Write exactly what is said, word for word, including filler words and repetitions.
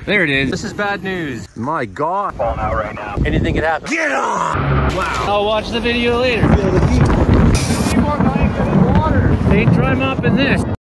There it is. This is bad news. My God. Falling out right now. Anything could happen. Get on! Wow. I'll watch the video later. Feel the heat. Keep on dying in water. Ain't dry mopping this.